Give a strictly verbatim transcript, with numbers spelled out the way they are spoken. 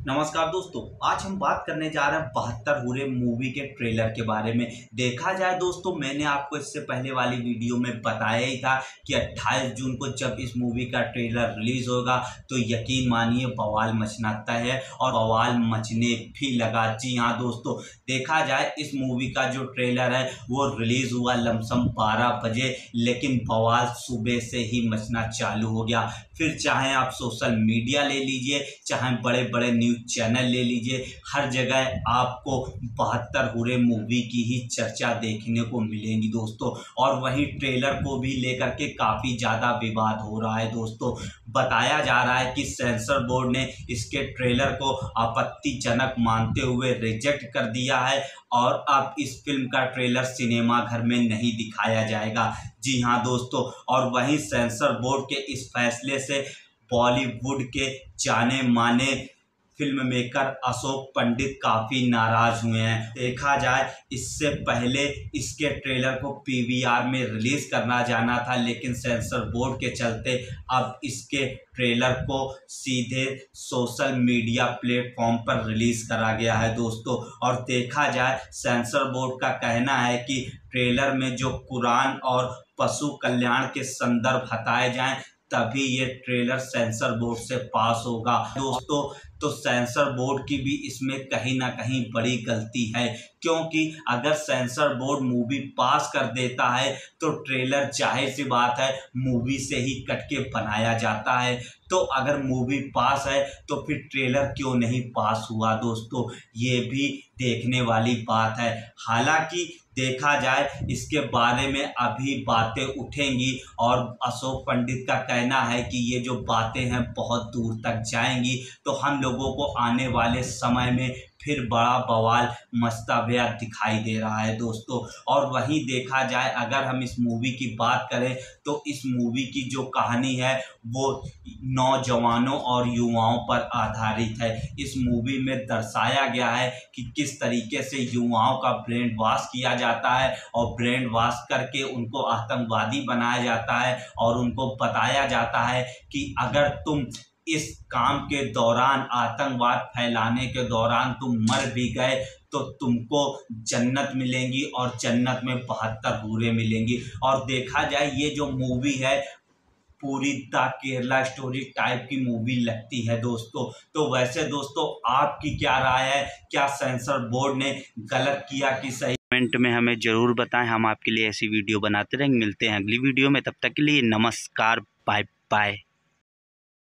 नमस्कार दोस्तों, आज हम बात करने जा रहे हैं बहत्तर हुरे मूवी के ट्रेलर के बारे में। देखा जाए दोस्तों, मैंने आपको इससे पहले वाली वीडियो में बताया ही था कि अट्ठाईस जून को जब इस मूवी का ट्रेलर रिलीज होगा तो यकीन मानिए बवाल मचना तय है और बवाल मचने भी लगा। जी हाँ दोस्तों, देखा जाए इस मूवी का जो ट्रेलर है वो रिलीज हुआ लमसम बारह बजे, लेकिन बवाल सुबह से ही मचना चालू हो गया। फिर चाहे आप सोशल मीडिया ले लीजिए, चाहे बड़े बड़े न्यूज चैनल ले लीजिए, हर जगह आपको बहत्तर हुरे मूवी की ही चर्चा देखने को मिलेंगी दोस्तों। और वहीं ट्रेलर को भी लेकर के काफ़ी ज़्यादा विवाद हो रहा है दोस्तों। बताया जा रहा है कि सेंसर बोर्ड ने इसके ट्रेलर को आपत्तिजनक मानते हुए रिजेक्ट कर दिया है और अब इस फिल्म का ट्रेलर सिनेमा घर में नहीं दिखाया जाएगा। जी हाँ दोस्तों, और वहीं सेंसर बोर्ड के इस फैसले से बॉलीवुड के जाने माने फिल्म मेकर अशोक पंडित काफ़ी नाराज हुए हैं। देखा जाए इससे पहले इसके ट्रेलर को पीवीआर में रिलीज करना जाना था, लेकिन सेंसर बोर्ड के चलते अब इसके ट्रेलर को सीधे सोशल मीडिया प्लेटफॉर्म पर रिलीज करा गया है दोस्तों। और देखा जाए सेंसर बोर्ड का कहना है कि ट्रेलर में जो कुरान और पशु कल्याण के संदर्भ हटाए जाएं तभी ये ट्रेलर सेंसर बोर्ड से पास होगा दोस्तों। तो सेंसर बोर्ड की भी इसमें कहीं ना कहीं बड़ी गलती है, क्योंकि अगर सेंसर बोर्ड मूवी पास कर देता है तो ट्रेलर जाहिर सी बात है मूवी से ही कट के बनाया जाता है। तो अगर मूवी पास है तो फिर ट्रेलर क्यों नहीं पास हुआ दोस्तों, ये भी देखने वाली बात है। हालांकि देखा जाए इसके बारे में अभी बातें उठेंगी और अशोक पंडित का कहना है कि ये जो बातें हैं बहुत दूर तक जाएंगी, तो हम लोगों को आने वाले समय में फिर बड़ा बवाल मचता हुआ दिखाई दे रहा है दोस्तों। और वहीं देखा जाए अगर हम इस मूवी की बात करें तो इस मूवी की जो कहानी है वो नौजवानों और युवाओं पर आधारित है। इस मूवी में दर्शाया गया है कि किस तरीके से युवाओं का ब्रेन वॉश किया जाता है और ब्रेन वॉश करके उनको आतंकवादी बनाया जाता है और उनको बताया जाता है कि अगर तुम इस काम के दौरान, आतंकवाद फैलाने के दौरान तुम मर भी गए तो तुमको जन्नत मिलेंगी और जन्नत में बहत्तर हूरें मिलेंगी। और देखा जाए ये जो मूवी है पूरी द केरला स्टोरी टाइप की मूवी लगती है दोस्तों। तो वैसे दोस्तों आपकी क्या राय है, क्या सेंसर बोर्ड ने गलत किया कि सही? कमेंट में हमें ज़रूर बताएं, हम आपके लिए ऐसी वीडियो बनाते रहेंगे। मिलते हैं अगली वीडियो में, तब तक के लिए नमस्कार, बाय बाय।